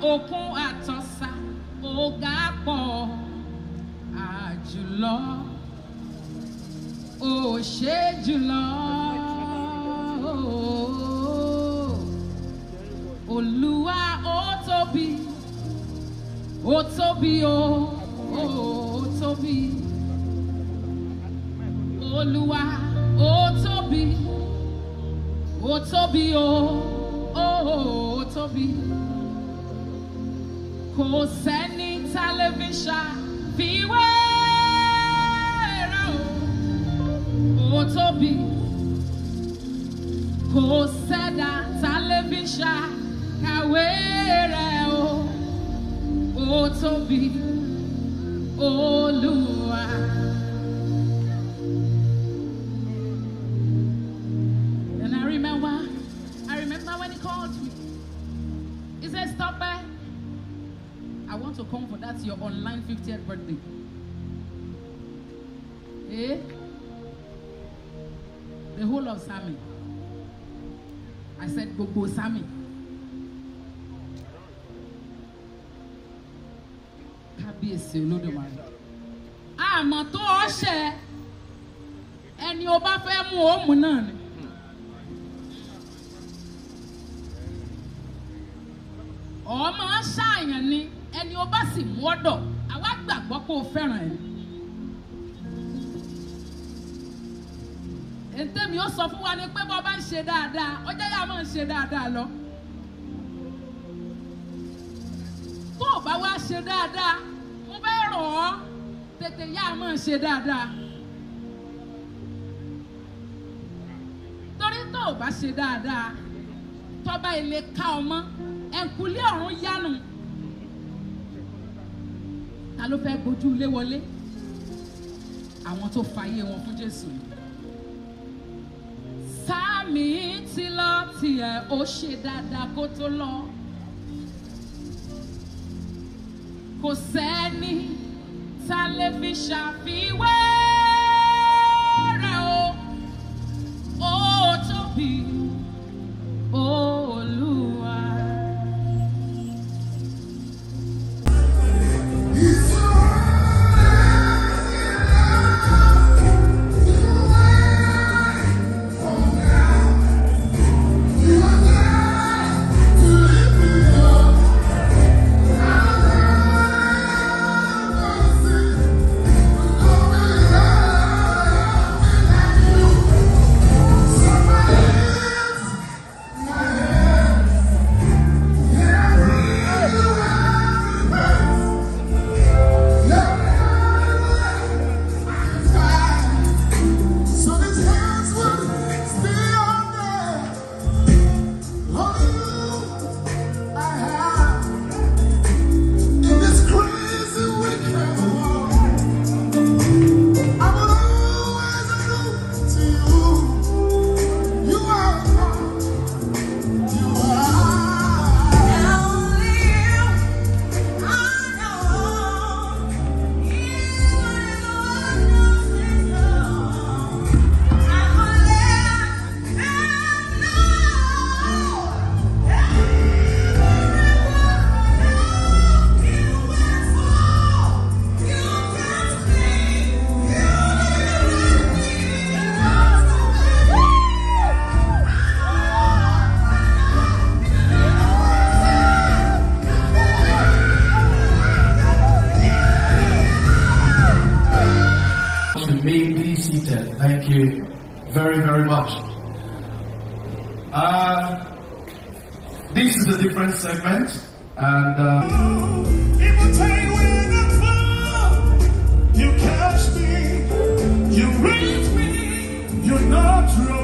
òkun àtọ̀sà ọ̀gá pọ̀ àjùlọ ó ṣe jùlọ Olúwa ó tóbi ó tóbi ó tóbi Olúwa ó tóbi ó tóbi ó tóbi kò sẹ́ni tẹlifíṣàn fìwé rẹ̀ ó tóbi kò sẹ́dá tẹlifíṣàn kàwé rẹ̀ ó tóbi Olúwa. And I remember when he called me. He said, "Stop it. I want to come for that your online 50th birthday." The whole of Sami. I said, "Go Sami." Kábíyèsí Olódùmarè. Àmọ́ tó ọ̀ṣẹ́ ẹni ó bá fẹ́ mú òmù náà ni. Ọmọ ṣàyàn ni ẹni ó bá sì mú ọ̀dọ̀ àwa gbàgbọ́ pé ó fẹ́ràn ẹ̀. Ètèmi ó sọ fún wa ni pé bọ́ bá ń ṣe dáadáa ọjọ́ yà máa ń ṣe dáadáa lọ. Tó o bá wá ṣe dáadáa mo fẹ́ rọ̀ ọ́ tètè yà máa ṣe dáadáa. Torí tó o bá ṣe dáadáa tọ́ba ilé ká ọmọ ẹ̀kúlé ọ̀run yánu. Ta ló fẹ́ gbójú ilé wọlé? Àwọn tó fàyè wọn fún Jésù. Sáàmì ti lọ tiẹ̀ ó ṣe dáadáa kó tó lọ. Kò sẹ́ni tá lè fi ṣàfiwé rẹ̀ ó tóbi Olúwa. Thank you very, very much. This is a different segment, and people tell you when I fall, you catch me, you raise me, you're not wrong.